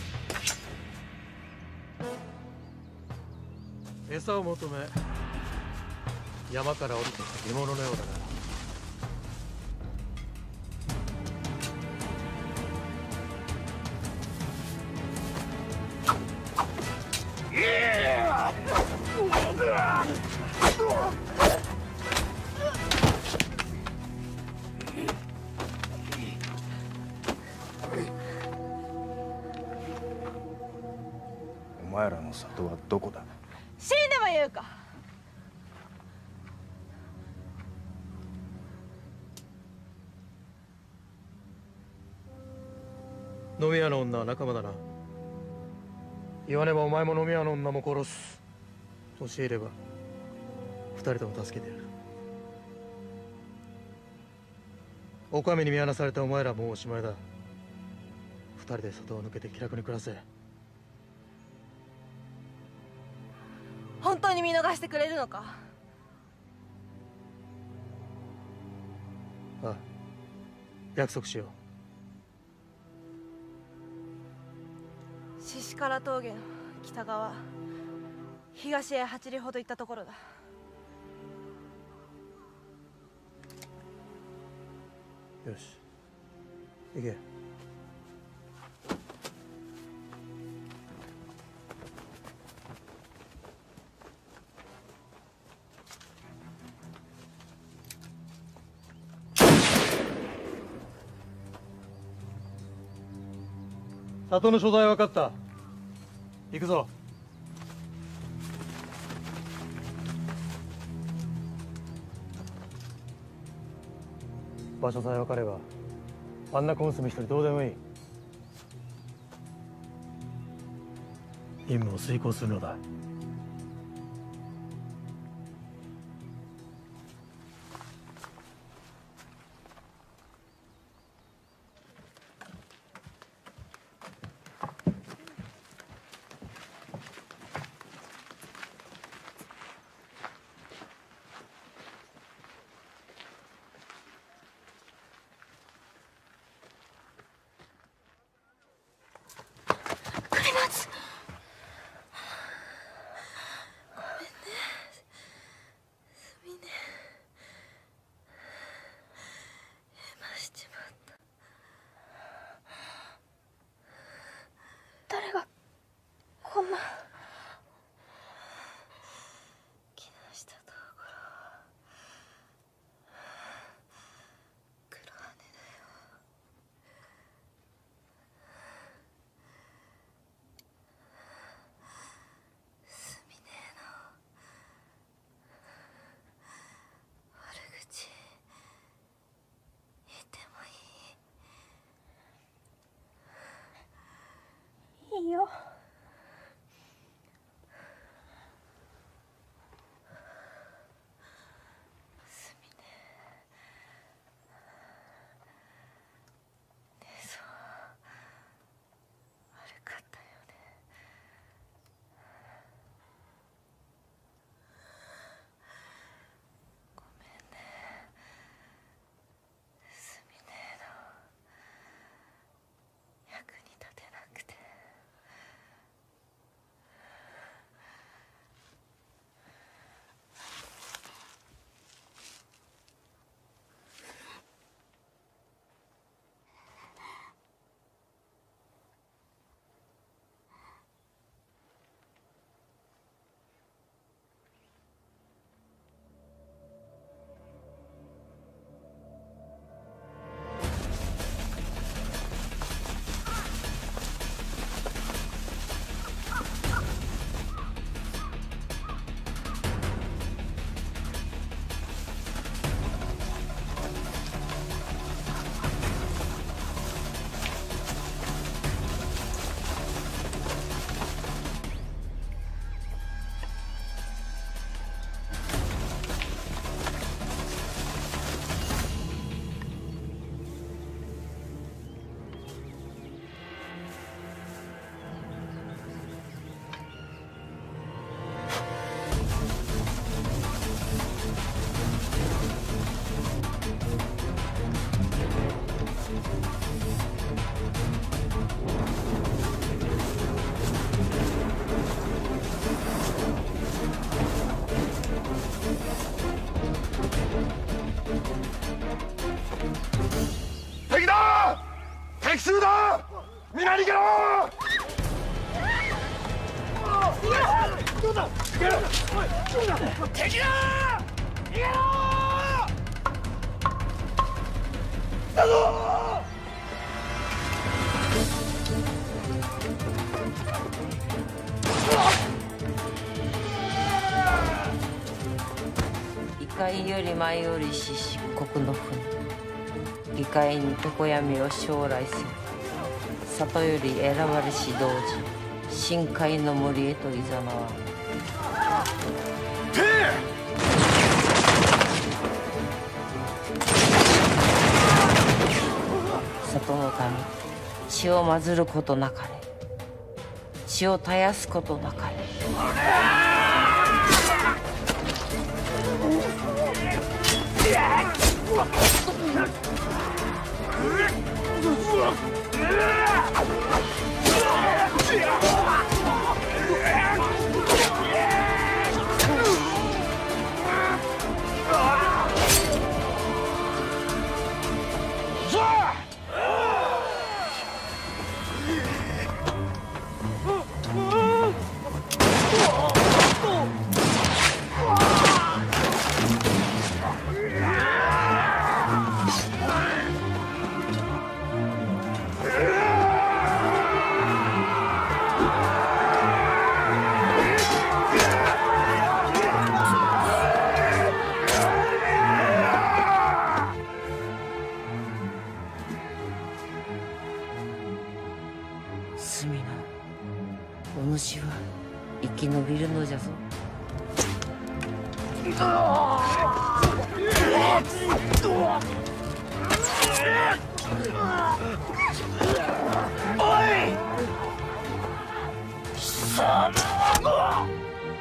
S4: 餌を求め山から降りてきた獲物のようだな。
S20: お前らの里はどこだ？
S8: 死んでも言うか。
S4: 飲み屋の女は仲間だな。言わねばお前も飲み屋の女も殺す。教えれば二人とも助けてやる。お上に見放されたお前らもうおしまいだ。二人で里を抜けて気楽に暮らせ。
S8: 本当に見逃してくれるのか？
S4: ああ、約束しよう。
S8: 獅子唐峠の北側、東へ8里ほど行ったところだ。
S4: よし、行け。里の所在分かった。行くぞ。場所さえ分かればあんな小娘一人どうでもいい。任務を遂行するのだ。
S3: どうだ逃げろおいどうだ敵だ逃げろだぞ
S7: 異界より前よりし漆黒の船議会に常闇を将来せ里より選ばれし同時深海の森へといざなわ里のため血を混ずることなかれ血を絶やすことなかれスミナお主は生き延びるのじゃぞ
S3: おい貴様の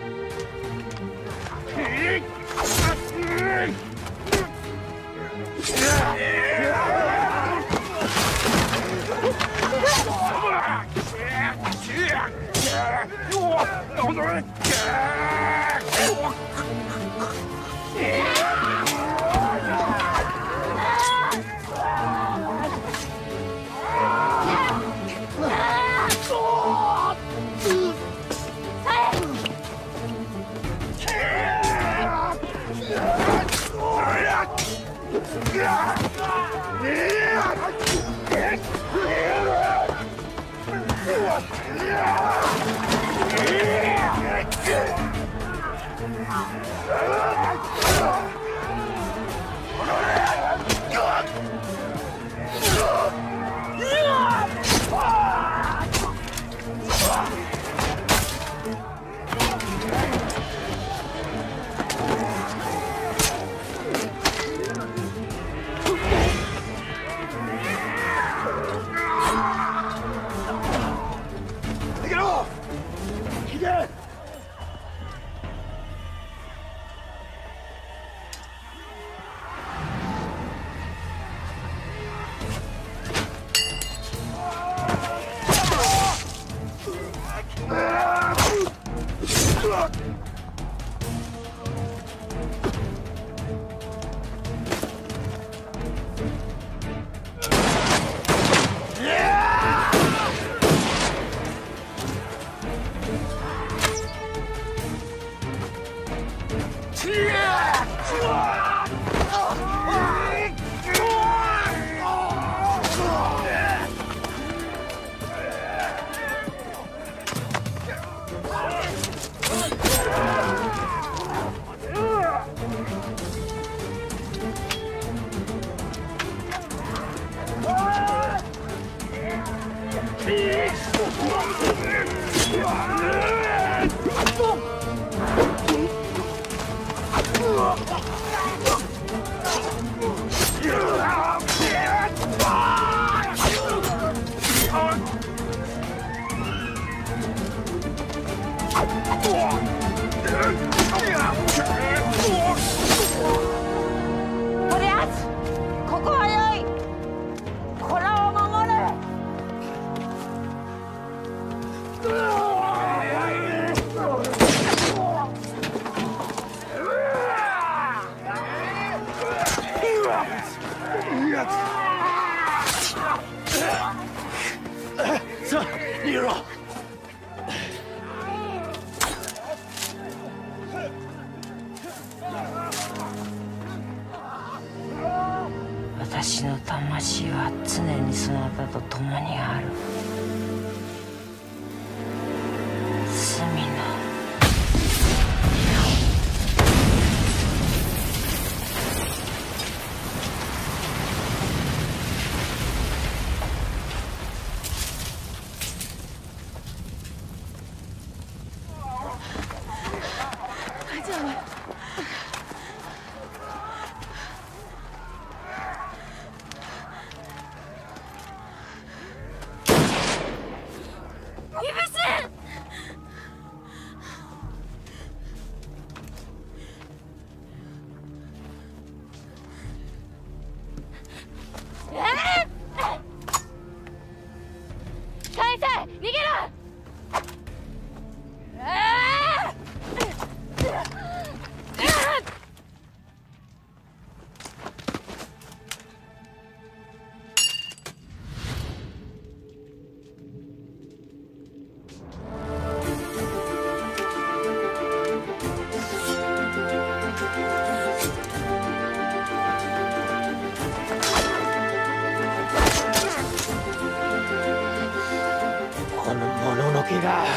S7: とりあえずここはよい子らを守れ私の魂は常にそなたと共にある。隅の
S19: 大丈夫？イブシ！返せ！逃げろ！
S12: このもののけが。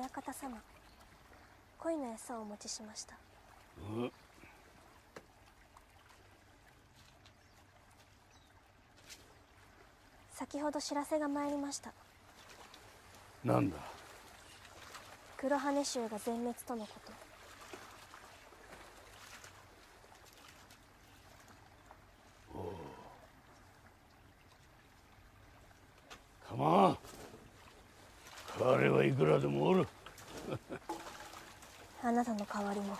S17: 親方様、恋の餌をお持ちしました。先ほど知らせが参りました。
S1: なんだ。
S17: 黒羽衆が全滅とのこと。
S1: かまん。彼はいくらでもおる。
S17: あなたの代わりも。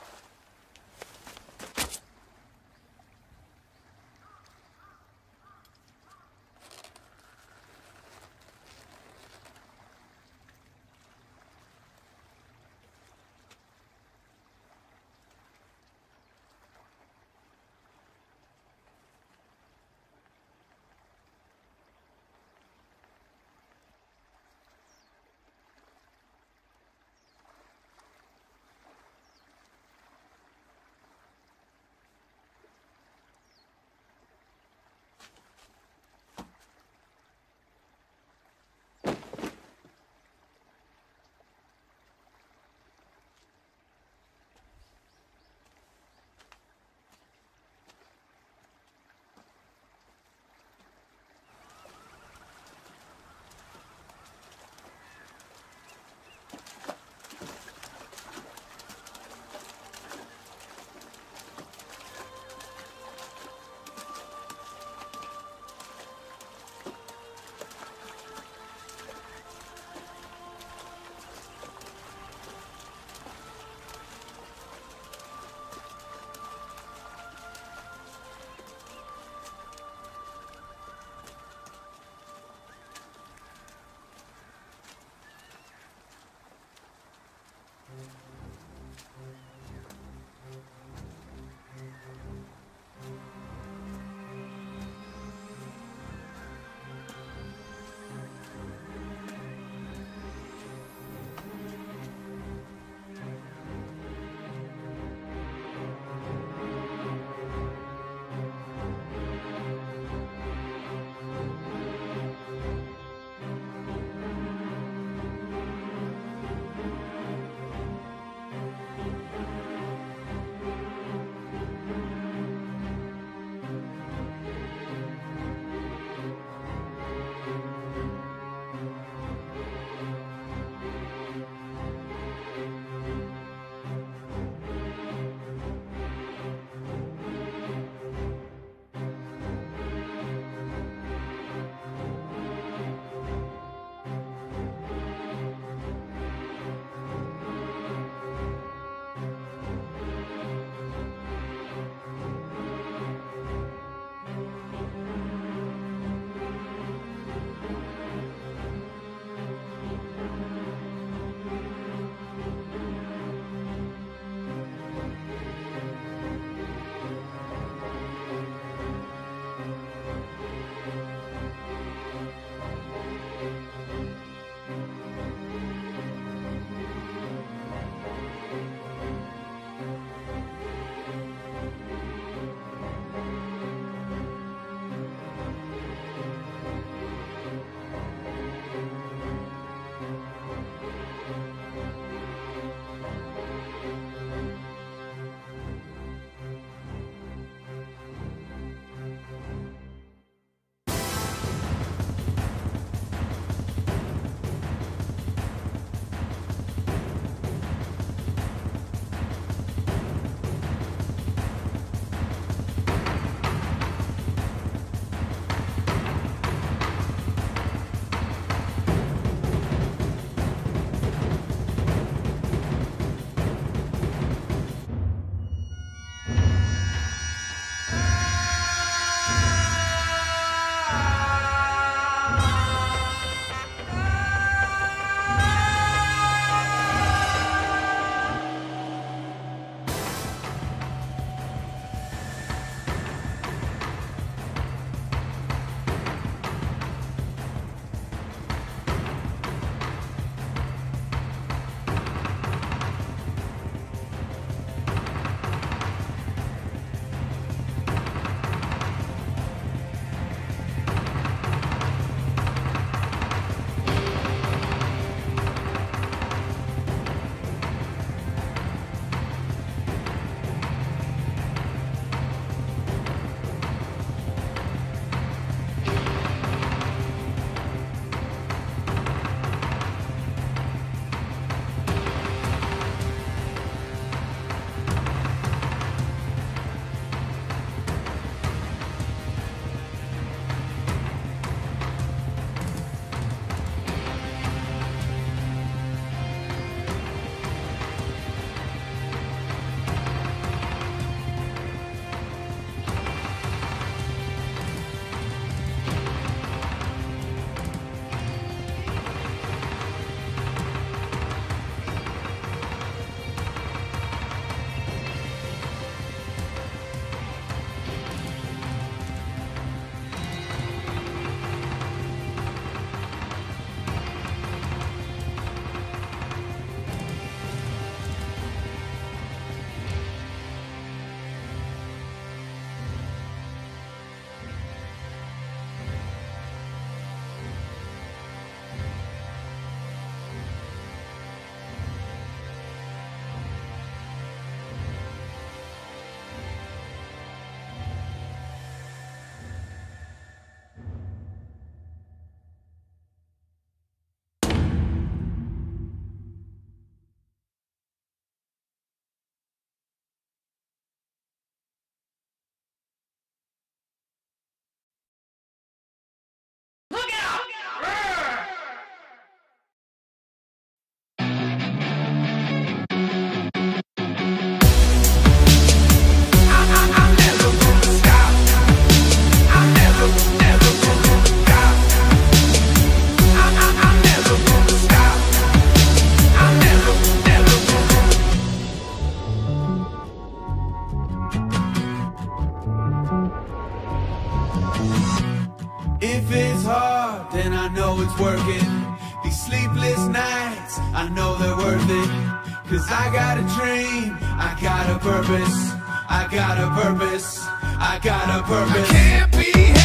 S21: know it's working. These sleepless nights, I know they're worth it. Cause I got a dream, I got a purpose. I got a purpose, I got a purpose. I can't be